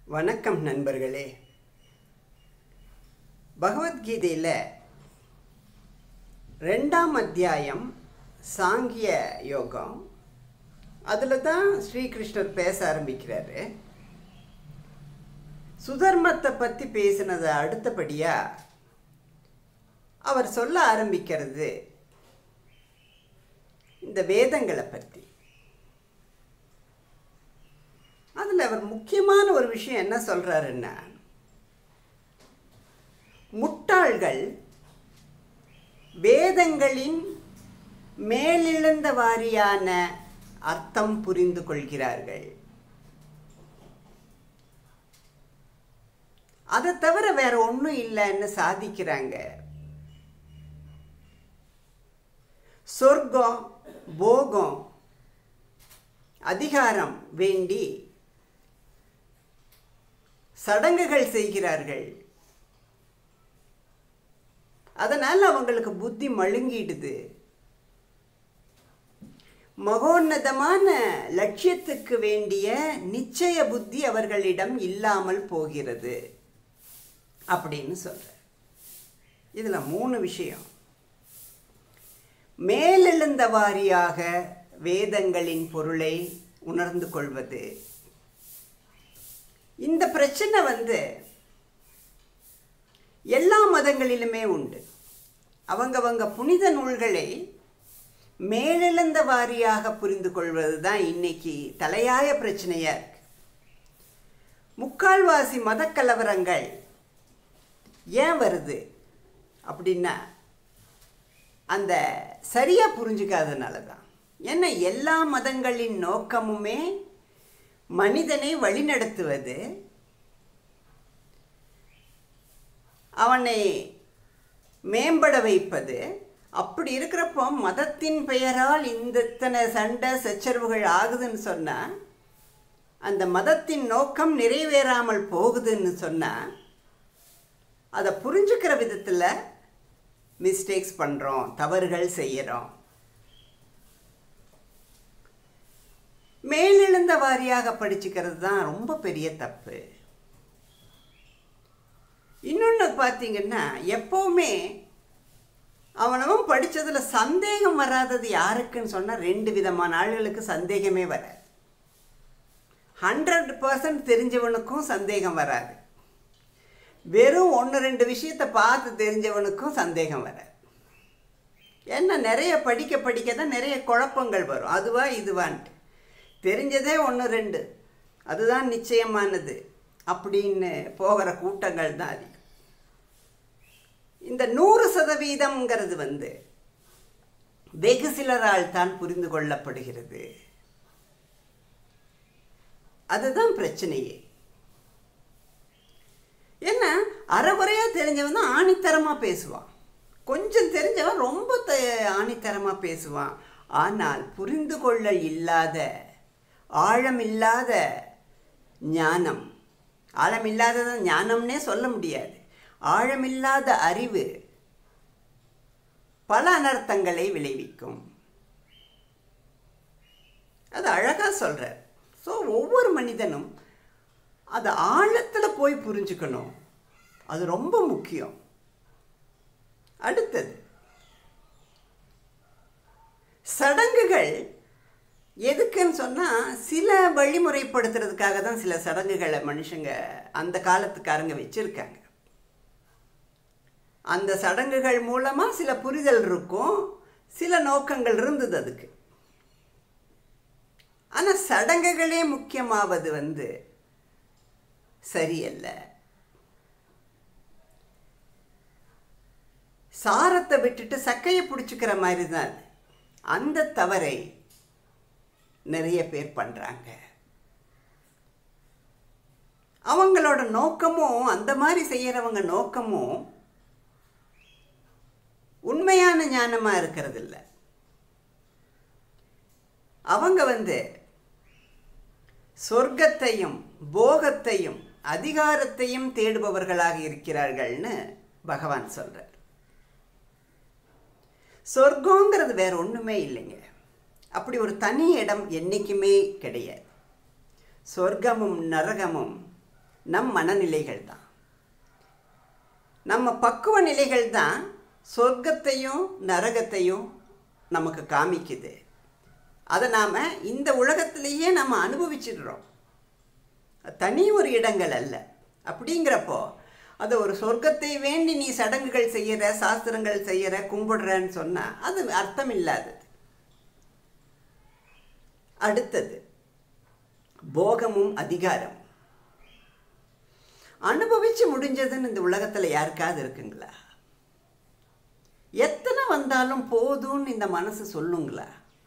வணக்கம் நண்பர்களே. பகவத்கீதையில் 2ஆம் அத்தியாயம் சாங்கிய யோகம். அதில் தான் ஸ்ரீகிருஷ்ணர் பேச ஆரம்பிக்கிறாரு. சுதர்மத்தை பற்றி பேசினதை அடுத்தபடியாக அவர் சொல்ல ஆரம்பிக்கிறது இந்த வேதங்களை பற்றி. அதில் அவர் முக்கியமான ஒரு விஷயம் என்ன சொல்கிறாருன்னா, முட்டாள்கள் வேதங்களின் மேலெழுந்த வாரியான அர்த்தம் புரிந்து கொள்கிறார்கள். அதை தவிர வேற ஒன்றும் இல்லைன்னு சாதிக்கிறாங்க. சொர்க்கம், போகம், அதிகாரம் வேண்டி சடங்குகள் செய்கிறார்கள். அதனால் அவங்களுக்கு புத்தி மழுங்கிடுது. மகோன்னதமான லட்சியத்துக்கு வேண்டிய நிச்சய புத்தி அவர்களிடம் இல்லாமல் போகிறது அப்படின்னு சொல்ற. இதில் 3 விஷயம். மேலெழுந்த வாரியாக வேதங்களின் பொருளை உணர்ந்து கொள்வது. இந்த பிரச்சனை எல்லா மதங்களிலுமே உண்டு. அவங்கவங்க புனித நூல்களை மேலெழுந்த வாரியாக புரிந்து கொள்வது தான் இன்னைக்கு தலையாய பிரச்சனையாக இருக்கு. முக்கால்வாசி மதக்கலவரங்கள் ஏன் வருது அப்படின்னா, அந்த சரியாக புரிஞ்சுக்காதனால தான். ஏன்னா எல்லா மதங்களின் நோக்கமுமே மனிதனை வழிநடத்துவது, அவனை மேம்பட வைப்பது. அப்படி இருக்கிறப்போ மதத்தின் பெயரால் இத்தனை சண்டை சச்சரவுகள் ஆகுதுன்னு சொன்னால், அந்த மதத்தின் நோக்கம் நிறைவேறாமல் போகுதுன்னு சொன்னால், அதை புரிஞ்சுக்கிற விதத்தில் மிஸ்டேக்ஸ் பண்ணுறோம், தவறுகள் செய்கிறோம். மேலெழுந்த வாரியாக படிச்சுக்கிறது தான் ரொம்ப பெரிய தப்பு. இன்னொன்று பார்த்தீங்கன்னா, எப்போவுமே அவனவன் படித்ததில் சந்தேகம் வராதது யாருக்குன்னு சொன்னால் 2 விதமான ஆளுகளுக்கு சந்தேகமே வராது. 100% தெரிஞ்சவனுக்கும் சந்தேகம் வராது. வெறும் 1-2 விஷயத்தை பார்த்து தெரிஞ்சவனுக்கும் சந்தேகம் வராது. ஏன்னா நிறைய படிக்க தான் நிறைய குழப்பங்கள் வரும். அதுவா இதுவான்ட்டு தெரிஞ்சதே 1-2 அதுதான் நிச்சயமானது அப்படின்னு போகிற கூட்டங்கள் தான் அதிகம். இந்த 100%ங்கிறது வெகு சிலரால் தான் புரிந்து கொள்ளப்படுகிறது. அதுதான் பிரச்சனையே. ஏன்னா அரைகுறையாக தெரிஞ்சவன் தான் ஆணித்தரமாக பேசுவான். கொஞ்சம் தெரிஞ்சவன் ரொம்ப ஆணித்தரமாக பேசுவான். ஆனால் புரிந்து கொள்ள இல்லாத, ஆழமில்லாத ஞானம், ஆழமில்லாதத ஞானம்னே சொல்ல முடியாது, ஆழமில்லாத அறிவு பல அனர்த்தங்களை விளைவிக்கும். அது அழகாக சொல்கிறார். ஸோ ஒவ்வொரு மனிதனும் அதை ஆழத்தில் போய் புரிஞ்சுக்கணும். அது ரொம்ப முக்கியம். அடுத்தது, சடங்குகள் எதுக்குன்னு சொன்னால், சில வழிமுறைப்படுத்துறதுக்காக தான் சில சடங்குகளை மனுஷங்க அந்த காலத்துக்காரங்க வச்சுருக்காங்க. அந்த சடங்குகள் மூலமாக சில புரிதல் இருக்கும், சில நோக்கங்கள் இருந்தது அதுக்கு. ஆனால் சடங்குகளே முக்கியமாவது சரியல்ல. சாரத்தை விட்டுட்டு சக்கையை பிடிச்சிக்கிற மாதிரி தான் அது. அந்த தவறை நிறைய பேர் பண்ணுறாங்க. அவங்களோட நோக்கமும், அந்த மாதிரி செய்கிறவங்க நோக்கமும் உண்மையான ஞானமாக இருக்கிறது இல்லை. அவங்க சொர்க்கத்தையும் போகத்தையும் அதிகாரத்தையும் தேடுபவர்களாக இருக்கிறார்கள்னு பகவான் சொல்கிறார். சொர்க்கங்கிறது வேற ஒன்றுமே இல்லைங்க. அப்படி ஒரு தனி இடம் என்றைக்குமே கிடையாது. சொர்க்கமும் நரகமும் நம் மனநிலைகள் தான், நம்ம பக்குவ நிலைகள் தான் சொர்க்கத்தையும் நரகத்தையும் நமக்கு காமிக்குது. அதை நாம் இந்த உலகத்திலேயே நம்ம அனுபவிச்சிடுறோம், தனி ஒரு இடங்கள் அல்ல. அப்படிங்கிறப்போ அது ஒரு சொர்க்கத்தை வேண்டி நீ சடங்குகள் செய்கிற, சாஸ்திரங்கள் செய்கிற, கும்பிடுறன்னு சொன்னால் அது அர்த்தம் இல்லாதது. அடுத்தது போகமும் அதிகாரம். அனுபவிச்சு முடிஞ்சதுன்னு இந்த உலகத்தில் யாருக்காவது இருக்குங்களா? எத்தனை வந்தாலும் போதும்னு இந்த மனசு சொல்லுங்களா?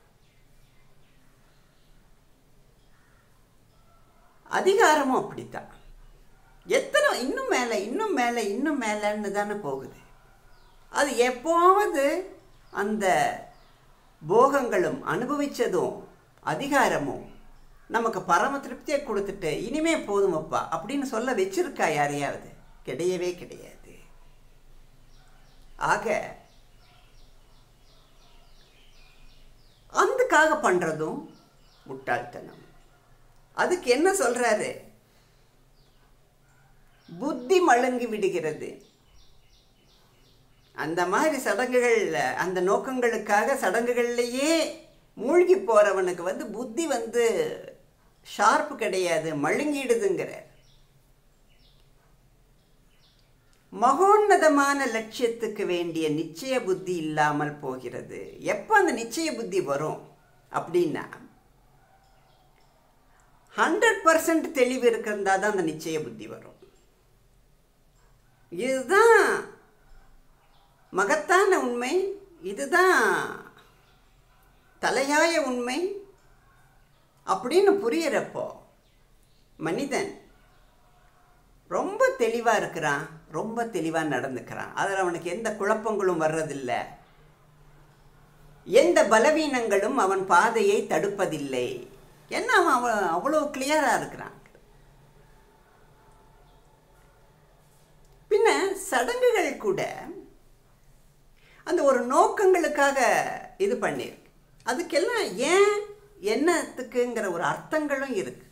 அதிகாரமும் அப்படித்தான். எத்தனை இன்னும் மேலே இன்னும் மேலே இன்னும் மேலேன்னு தானே போகுது. அது எப்போவாவது அந்த போகங்களும் அனுபவித்ததும் அதிகாரமும் நமக்கு பரம திருப்தியை கொடுத்துட்டு இனிமே போதுமப்பா அப்படின்னு சொல்ல வச்சிருக்கா யாரையாவது? கிடையவே கிடையாது. ஆக அதுக்காக பண்ணுறதும் முட்டாள்தனம். அதுக்கு என்ன சொல்கிறாரு? புத்தி மழுங்கி விடுகிறது. அந்த மாதிரி சடங்குகள், அந்த நோக்கங்களுக்காக சடங்குகள்லேயே மூழ்கி போகிறவனுக்கு புத்தி ஷார்ப்பு கிடையாது, மழுங்கிடுதுங்கிறார். மகோன்னதமான லட்சியத்துக்கு வேண்டிய நிச்சய புத்தி இல்லாமல் போகிறது. எப்போ அந்த நிச்சய புத்தி வரும் அப்படின்னா 100% தெளிவு இருக்கிறதா தான் அந்த நிச்சய புத்தி வரும். இதுதான் மகத்தான உண்மை, இதுதான் தலையாய உண்மை அப்படின்னு புரியறப்போ மனிதன் ரொம்ப தெளிவாக இருக்கிறான், ரொம்ப தெளிவாக நடந்துக்கிறான். அதில் அவனுக்கு எந்த குழப்பங்களும் வர்றதில்லை, எந்த பலவீனங்களும் அவன் பாதையை தடுப்பதில்லை. ஏன்னா அவன் அவ்வளோ கிளியராக இருக்கிறான். பின்ன சடங்குகள் கூட அந்த ஒரு நோக்கங்களுக்காக இது பண்ணியிருக்கு. அதுக்கெல்லாம் ஏன் என்னத்துக்குங்கிற ஒரு அர்த்தங்களும் இருக்கு.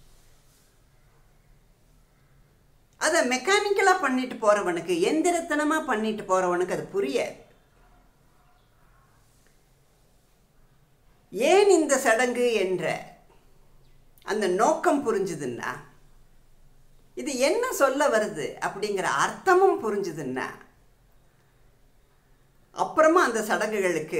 அதை மெக்கானிக்கலாக பண்ணிட்டு போகிறவனுக்கு, எந்திரத்தனமாக பண்ணிட்டு போகிறவனுக்கு அது புரியாது. ஏன் இந்த சடங்கு என்ற அந்த நோக்கம் புரிஞ்சுதுன்னா, இது என்ன சொல்ல வருது அப்படிங்கிற அர்த்தமும் புரிஞ்சுதுன்னா, அப்புறமா அந்த சடங்குகளுக்கு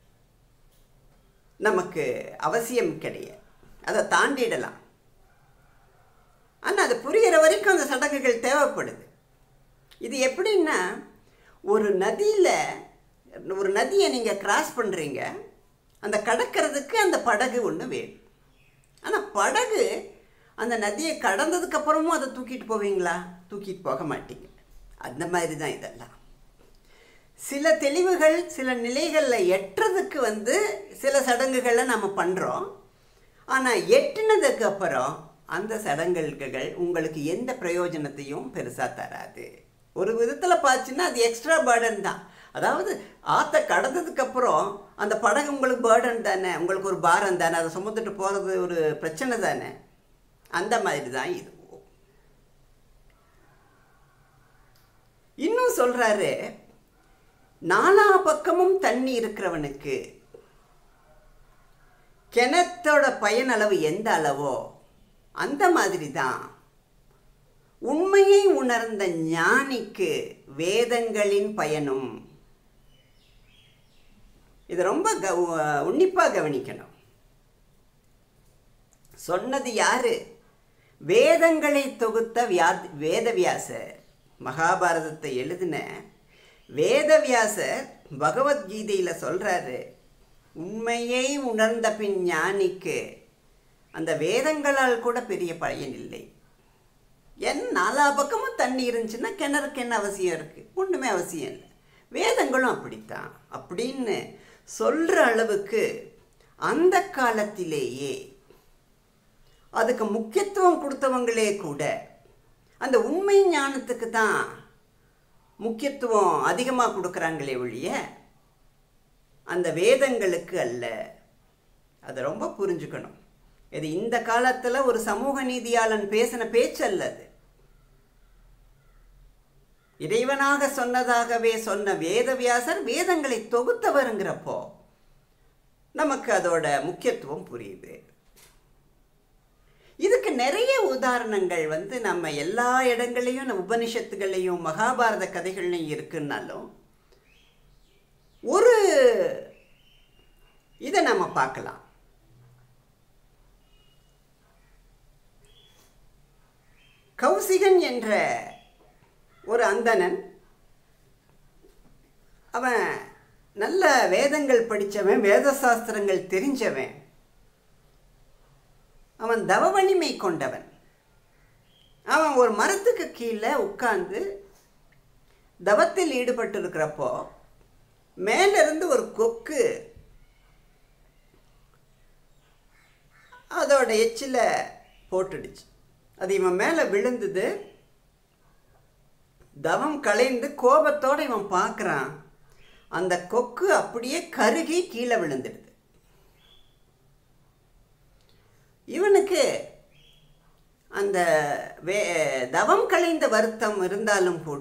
நமக்கு அவசியம் கிடையாது, அதை தாண்டிடலாம். ஆனால் அது புரிகிற வரைக்கும் அந்த சடங்குகள் தேவைப்படுது. இது எப்படின்னா, ஒரு நதியை நீங்கள் கிராஸ் பண்ணுறீங்க, அந்த கடக்கிறதுக்கு அந்த படகு ஒன்று வேணும். ஆனால் படகு அந்த நதியை கடந்ததுக்கப்புறமும் அதை தூக்கிட்டு போவீங்களா? தூக்கிட்டு போக மாட்டீங்க. அந்த மாதிரி தான் இதெல்லாம். சில தெளிவுகள் சில நிலைகளில் எட்டுறதுக்கு சில சடங்குகளை நம்ம பண்ணுறோம். ஆனால் எட்டினதுக்கு அப்புறம் அந்த சடங்குகள் உங்களுக்கு எந்த பிரயோஜனத்தையும் பெருசாக தராது. ஒரு விதத்தில் பார்த்துன்னா அது எக்ஸ்ட்ரா பேர்டன் தான். அதாவது ஆற்றை கடந்ததுக்கப்புறம் அந்த படகு உங்களுக்கு பேர்டன் தானே, உங்களுக்கு ஒரு பாரம் தானே, அதை சுமந்துட்டு போகிறது ஒரு பிரச்சனை தானே. அந்த மாதிரி தான் இது. இன்னும் சொல்கிறாரு, நாலா பக்கமும் தண்ணி இருக்கிறவனுக்கு கிணத்தோட பயனளவு எந்த அளவோ அந்த மாதிரி தான் உண்மையை உணர்ந்த ஞானிக்கு வேதங்களின் பயனும். இது ரொம்ப உன்னிப்பாக கவனிக்கணும். சொன்னது யாரு? வேதங்களை தொகுத்த வேதவியாசர். மகாபாரதத்தை எழுதின வேதவியாசர் பகவத்கீதையில் சொல்கிறாரு, உண்மையை உணர்ந்த பின் ஞானிக்கு அந்த வேதங்களால் கூட பெரிய பயன் இல்லை. நாலா பக்கமும் தண்ணி இருந்துச்சுன்னா கிணறுக்கு என்ன அவசியம் இருக்குது? ஒன்றுமே அவசியம் இல்லை. வேதங்களும் அப்படித்தான் அப்படின்னு சொல்கிற அளவுக்கு அந்த காலத்திலேயே அதுக்கு முக்கியத்துவம் கொடுத்தவங்களே கூட அந்த உண்மை ஞானத்துக்கு தான் முக்கியத்துவம் அதிகமாக கொடுக்குறாங்களே ஒழிய அந்த வேதங்களுக்கு அல்ல. அதை ரொம்ப புரிஞ்சுக்கணும். இது இந்த காலத்தில் ஒரு சமூக நீதியாளன் பேசின பேச்சு அல்ல. அது இறைவனாக சொன்னதாகவே சொன்ன வேதவியாசர் வேதங்களை தொகுத்தவருங்கிறப்போ நமக்கு அதோட முக்கியத்துவம் புரியுது. இதுக்கு நிறைய உதாரணங்கள் நம்ம எல்லா இடங்களையும் உபனிஷத்துகளையும் மகாபாரத கதைகள்லையும் இருக்குன்னாலும் ஒரு இதை நம்ம பார்க்கலாம். கௌசிகன் என்ற ஒரு அந்தணன், அவன் நல்ல வேதங்கள் படித்தவன், வேத சாஸ்திரங்கள் தெரிஞ்சவன், அவன் தவ வலிமை கொண்டவன். அவன் ஒரு மரத்துக்கு கீழே உட்கார்ந்து தவத்தில் ஈடுபட்டு இருக்கிறப்போ மேலிருந்து ஒரு கொக்கு அதோட எச்சில போட்டுடுச்சு. அது இவன் மேலே விழுந்தது. தவம் கலைந்து கோபத்தோடு இவன் பார்க்குறான். அந்த கொக்கு அப்படியே கருகி கீழே விழுந்துடுது. இவனுக்கு அந்த தவம் கலைந்த வருத்தம் இருந்தாலும் கூட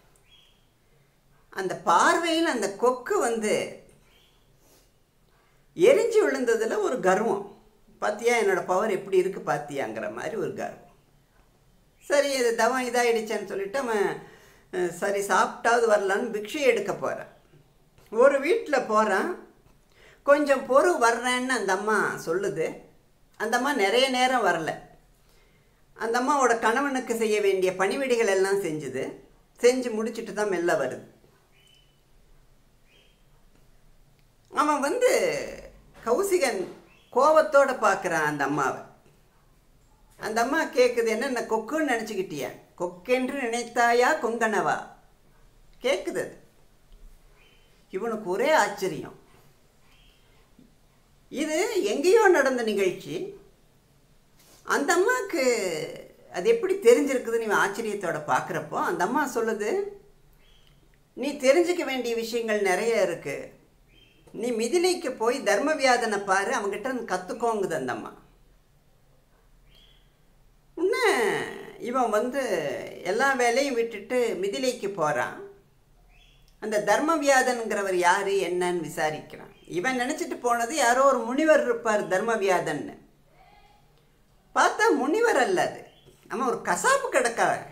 அந்த பார்வையில் அந்த கொக்கு எரிஞ்சு விழுந்ததில் ஒரு கர்வம். பார்த்தியா என்னோட பவர் எப்படி இருக்குது பார்த்தியாங்கிற மாதிரி ஒரு கர்வம். சரி, இது தவம் இதாகிடுச்சேன்னு சொல்லிட்டு அவன் சரி சாப்பிட்டாவது வரலான்னு பிக்ஷை எடுக்க போகிறான். ஒரு வீட்டில் போகிறான். கொஞ்சம் பொறு வர்றேன்னு அந்த அம்மா சொல்லுது. அந்த அம்மா நிறைய நேரம் வரல. அந்த அம்மாவோட கணவனுக்கு செய்ய வேண்டிய பணிவிடைகள் எல்லாம் செஞ்சு முடிச்சுட்டு தான் மெல்ல வருது. அவன் கௌசிகன் கோபத்தோடு பார்க்குறான் அந்த அம்மாவை. அந்த அம்மா கேட்குது, என்ன கொக்குன்னு நினச்சிக்கிட்டியா? கொக்கென்று நினைத்தாயா கொங்கணவா? கேட்குது. இவனுக்கு ஒரே ஆச்சரியம். இது எங்கேயோ நடந்த நிகழ்ச்சி. அந்த அம்மாவுக்கு அது எப்படி தெரிஞ்சிருக்குதுன்னு இவன் ஆச்சரியத்தோட பார்க்குறப்போ அந்த அம்மா சொல்லுது, நீ தெரிஞ்சுக்க வேண்டிய விஷயங்கள் நிறைய இருக்குது. நீ மிதிலைக்கு போய் தர்மவியாதனை பாரு, அவங்ககிட்ட கற்றுக்கோங்குது அந்த அம்மா. உன்ன இவன் எல்லா வேலையும் விட்டுட்டு மிதிலைக்கு போகிறான். அந்த தர்மவியாதன்கிறவர் யார் என்னன்னு விசாரிக்கிறான். இவன் நினச்சிட்டு போனது யாரோ ஒரு முனிவர் இருப்பார் தர்மவியாதன்னு. பார்த்தா முனிவர் அல்ல, அது அவன் ஒரு கசாப்பு கடைக்காரன்.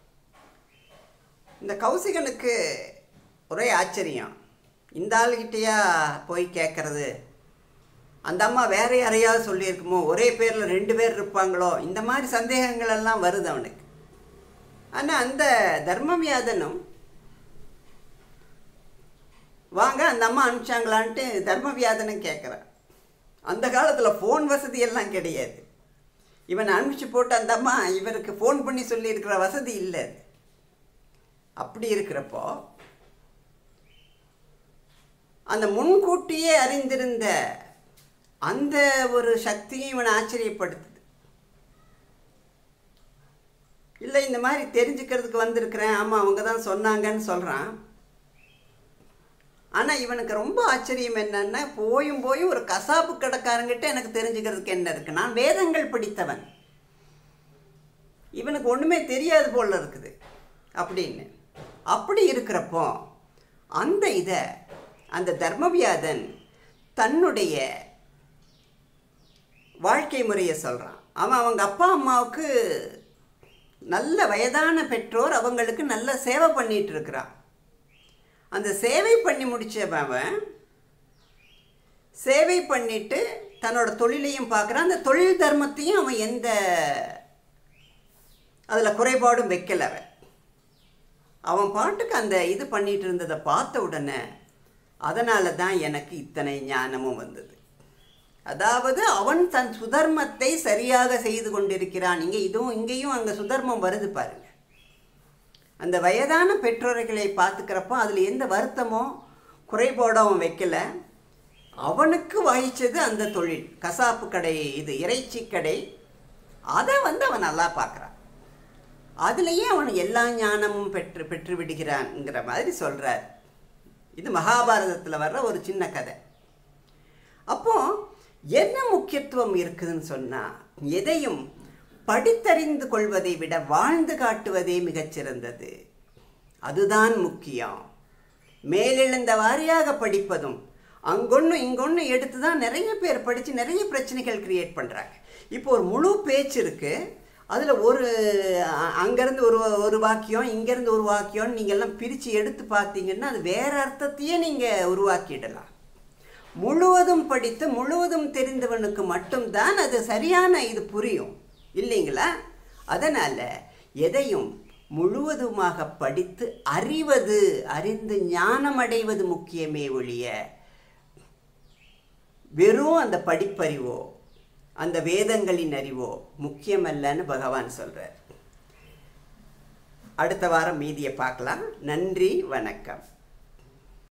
இந்த கௌசிகனுக்கு ஒரே ஆச்சரியம். இந்த ஆளுகிட்டையா போய் கேட்குறது? அந்த அம்மா வேற யாரையாவது சொல்லியிருக்குமோ? ஒரே பேரில் 2 பேர் இருப்பாங்களோ? இந்த மாதிரி சந்தேகங்கள் எல்லாம் வருது அவனுக்கு. ஆனால் அந்த தர்மவியாதனும் வாங்க அந்த அம்மா அனுப்பிச்சாங்களான்ட்டு தர்மவியாதனும் கேட்குறான். அந்த காலத்தில் ஃபோன் வசதி எல்லாம் கிடையாது. இவனை அனுப்பிச்சு போட்டு அந்த அம்மா இவருக்கு ஃபோன் பண்ணி சொல்லியிருக்கிற வசதி இல்லை. அப்படி இருக்கிறப்போ அந்த முன்கூட்டியே அறிந்திருந்த அந்த ஒரு சக்தியும் இவனை ஆச்சரியப்படுத்துது. இல்லை, இந்த மாதிரி தெரிஞ்சுக்கிறதுக்கு வந்திருக்கிறேன், ஆமாம் அவங்க தான் சொன்னாங்கன்னு சொல்கிறான். ஆனால் இவனுக்கு ரொம்ப ஆச்சரியம் என்னன்னா, போயும் ஒரு கசாப்பு கடைக்காரங்கிட்ட எனக்கு தெரிஞ்சுக்கிறதுக்கு என்ன இருக்குது? நான் வேதங்கள் படித்தவன், இவனுக்கு ஒன்றுமே தெரியாது போல இருக்குது அப்படின்னு. அப்படி இருக்கிறப்போ அந்த தர்மவியாதன் தன்னுடைய வாழ்க்கை முறையை சொல்கிறான். அவங்க அப்பா அம்மாவுக்கு நல்ல வயதான பெற்றோர், அவங்களுக்கு நல்ல சேவை பண்ணிட்டு இருக்கிறான். அந்த சேவை பண்ணி முடித்தவன் சேவை பண்ணிட்டு தன்னோட தொழிலையும் பார்க்குறான். அந்த தொழில் தர்மத்தையும் அவன் எந்த அதில் குறைபாடும் வைக்கல. அவன் பாட்டுக்கு அந்த இது பண்ணிட்டு இருந்ததை பார்த்த உடனே அதனால தான் எனக்கு இத்தனை ஞானமும் வந்தது. அதாவது அவன் தன் சுதர்மத்தை சரியாக செய்து கொண்டிருக்கிறான். இங்கேயும் அங்கே சுதர்மம் வருது பாருங்க. அந்த வயதான பெற்றோர்களை பார்த்துக்கிறப்போ அதில் எந்த வருத்தமோ குறைபாடோ அவன் வைக்கல. அவனுக்கு வகிச்சது அந்த தொழில், கசாப்பு கடை, இது இறைச்சி கடை. அதை அவன் நல்லா பார்க்குறான். அதுலேயே அவன் எல்லா ஞானமும் பெற்று விடுகிறான்ங்கிற மாதிரி சொல்கிறார். இது மகாபாரதத்தில் வர்ற ஒரு சின்ன கதை. அப்போ என்ன முக்கியத்துவம் இருக்குதுன்னு சொன்னால், எதையும் படித்தறிந்து கொள்வதை விட வாழ்ந்து காட்டுவதே மிகச்சிறந்தது. அதுதான் முக்கியம். மேலெழுந்த வாரியாக படிப்பதும் அங்கொன்று இங்கொன்று எடுத்து தான் நிறைய பேர் படித்து நிறைய பிரச்சனைகள் கிரியேட் பண்ணுறாங்க. இப்போ ஒரு முழு பேச்சு இருக்குது, அதில் அங்கேருந்து ஒரு வாக்கியம் இங்கேருந்து ஒரு வாக்கியம் நீங்கள்லாம் பிரித்து எடுத்து பார்த்தீங்கன்னா அது வேறு அர்த்தத்தையே நீங்கள் உருவாக்கிடலாம். முழுவதும் படித்து முழுவதும் தெரிந்தவனுக்கு மட்டும்தான் அது சரியான இது புரியும் இல்லைங்களா? அதனால் எதையும் முழுவதுமாக படித்து அறிந்து ஞானம் அடைவது முக்கியமே ஒழிய வெறும் அந்த படிப்பறிவோ அந்த வேதங்களின் அறிவோ முக்கியமல்லன்னு பகவான் சொல்கிறார். அடுத்த வாரம் மீதியை பார்க்கலாம். நன்றி, வணக்கம்.